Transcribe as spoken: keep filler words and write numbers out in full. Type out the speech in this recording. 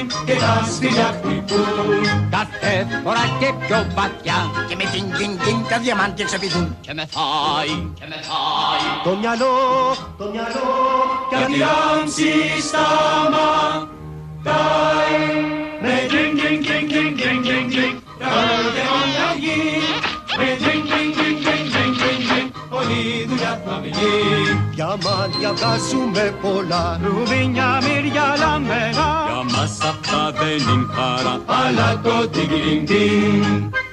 και τα στυλιά χτυπούν. Κάθε φορά και πιο βαθιά και με την κιν κιν τα διαμάντια ξεπηδούν. Και με φάει, και με φάει το μυαλό, το μυαλό κι αν διάμψει σταματάει. Με κλινγκ κλινγκ κλινγκ κλινγκ κλινγκ κλινγκ κλινγκ τα όντα βγει. Με κλινγκ κλινγκ κλινγκ κλινγκ κλινγκ κλινγκ κλινγκ όλη δουλειά θα βγει. Διαμάντια βγάζουμε πολλά, ρουβίνια μύρια λαμπερά. Για μας αυτά δεν είναι χαρά, αλλά το τιγκ τιγκ τιγκ